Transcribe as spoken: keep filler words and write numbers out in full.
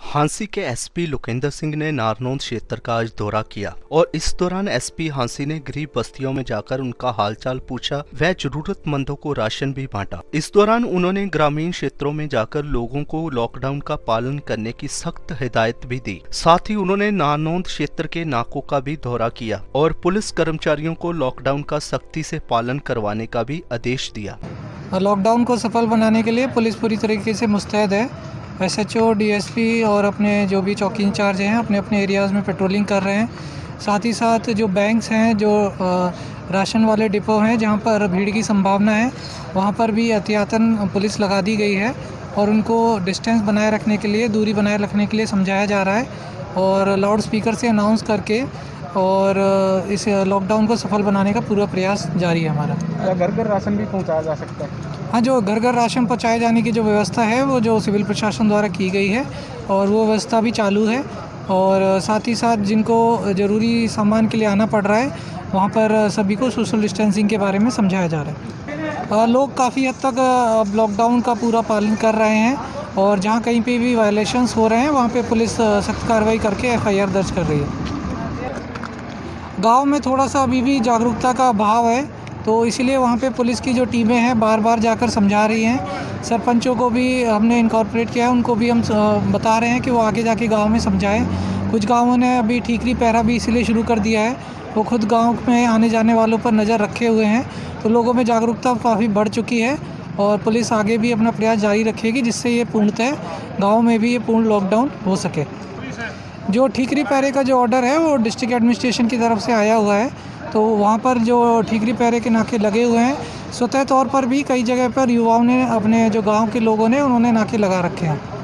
हांसी के एसपी लोकेंद्र सिंह ने नारनौंद क्षेत्र का आज दौरा किया और इस दौरान एसपी हांसी ने गरीब बस्तियों में जाकर उनका हालचाल पूछा व जरूरतमंदों को राशन भी बांटा। इस दौरान उन्होंने ग्रामीण क्षेत्रों में जाकर लोगों को लॉकडाउन का पालन करने की सख्त हिदायत भी दी। साथ ही उन्होंने नारनौंद क्षेत्र के नाकों का भी दौरा किया और पुलिस कर्मचारियों को लॉकडाउन का सख्ती से पालन करवाने का भी आदेश दिया। लॉकडाउन को सफल बनाने के लिए पुलिस पूरी तरीके से मुस्तैद है। एसएचओ, डीएसपी और अपने जो भी चौकी इंचार्ज हैं अपने अपने एरियाज़ में पेट्रोलिंग कर रहे हैं। साथ ही साथ जो बैंक्स हैं, जो राशन वाले डिपो हैं जहां पर भीड़ की संभावना है, वहां पर भी एहतियातन पुलिस लगा दी गई है और उनको डिस्टेंस बनाए रखने के लिए, दूरी बनाए रखने के लिए समझाया जा रहा है और लाउड स्पीकर से अनाउंस करके और इस लॉकडाउन को सफल बनाने का पूरा प्रयास जारी है हमारा। घर घर राशन भी पहुंचाया जा सकता है? हाँ, जो घर घर राशन पहुंचाए जाने की जो व्यवस्था है वो जो सिविल प्रशासन द्वारा की गई है और वो व्यवस्था भी चालू है। और साथ ही साथ जिनको ज़रूरी सामान के लिए आना पड़ रहा है वहाँ पर सभी को सोशल डिस्टेंसिंग के बारे में समझाया जा रहा है। लोग काफ़ी हद तक अब लॉकडाउन का पूरा पालन कर रहे हैं और जहाँ कहीं पे भी वायलेशंस हो रहे हैं वहाँ पे पुलिस सख्त कार्रवाई करके एफ आई आर दर्ज कर रही है। गांव में थोड़ा सा अभी भी जागरूकता का अभाव है, तो इसीलिए वहाँ पे पुलिस की जो टीमें हैं बार बार जाकर समझा रही हैं। सरपंचों को भी हमने इनकॉर्पोरेट किया है, उनको भी हम बता रहे हैं कि वो आगे जाके गांव में समझाएं। कुछ गांवों ने अभी ठीकरी पहरा भी इसीलिए शुरू कर दिया है, वो खुद गांव में आने जाने वालों पर नज़र रखे हुए हैं, तो लोगों में जागरूकता काफ़ी बढ़ चुकी है और पुलिस आगे भी अपना प्रयास जारी रखेगी जिससे ये पूर्णतः गाँव में भी ये पूर्ण लॉकडाउन हो सके। जो ठीकरी पहरे का जो ऑर्डर है वो डिस्ट्रिक्ट एडमिनिस्ट्रेशन की तरफ से आया हुआ है, तो वहाँ पर जो ठीकरी पहरे के नाके लगे हुए हैं, स्वतः तौर पर भी कई जगह पर युवाओं ने, अपने जो गांव के लोगों ने, उन्होंने नाके लगा रखे हैं।